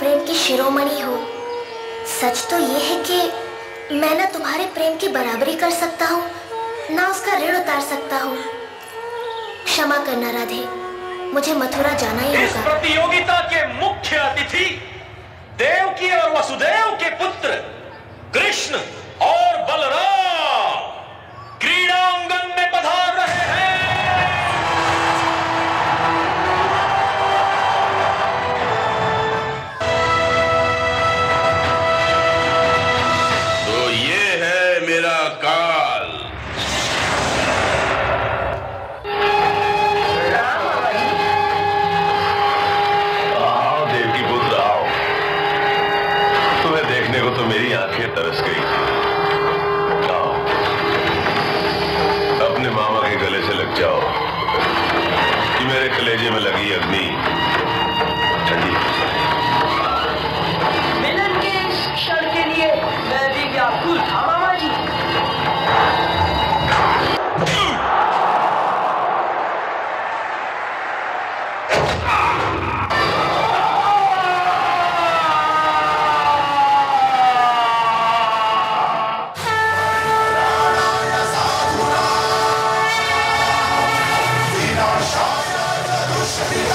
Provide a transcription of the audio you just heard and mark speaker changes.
Speaker 1: प्रेम की शिरोमणि हो। सच तो ये है कि मैं ना तुम्हारे प्रेम की बराबरी कर सकता हूँ, ना उसका ऋण उतार सकता हूँ। क्षमा करना राधे, मुझे मथुरा जाना ही होगा।
Speaker 2: इस प्रतियोगिता के मुख्य अतिथि देवकी और वसुदेव के पुत्र कृष्ण और बलराम क्रीड़ांगन में पधार रहे हैं।
Speaker 3: तो ये है मेरा काल। आओ देवकी पुत्र आओ, तुम्हें देखने को तो मेरी आंखें तरस गई थी। आओ अपने मामा के गले से लग जाओ कि मेरे कलेजे में लगी अग्नि ठंडी हो जाए।
Speaker 4: मिलन के इस क्षण के लिए मैं भी व्याकुल था मामा जी।
Speaker 5: Shut